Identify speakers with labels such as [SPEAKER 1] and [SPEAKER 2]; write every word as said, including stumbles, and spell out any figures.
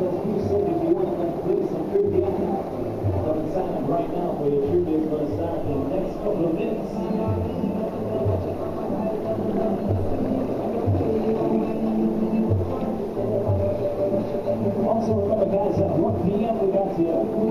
[SPEAKER 1] If you want to play some trivia, come and sign up right now for your trivia is going to start in the next couple of minutes. Also remember guys, at one p m we got the